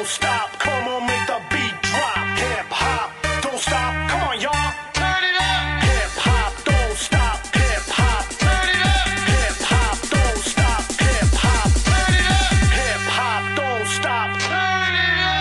don't stop. Come on, make the beat drop. Hip hop, don't stop. Come on, y'all. Turn it up. Hip hop, don't stop. Hip hop, turn it up. Hip hop, don't stop. Hip hop, turn it up. Hip hop, don't stop. Turn it up.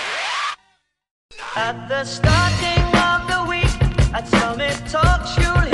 At the starting of the week, at Summit Talks, you'll